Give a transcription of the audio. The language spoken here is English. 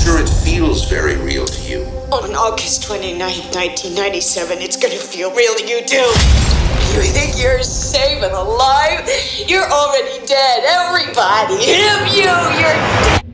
sure it feels very real to you. On August 29th, 1997, it's gonna feel real to you too. You think you're safe and alive? You're already dead. Everybody, him, you're dead.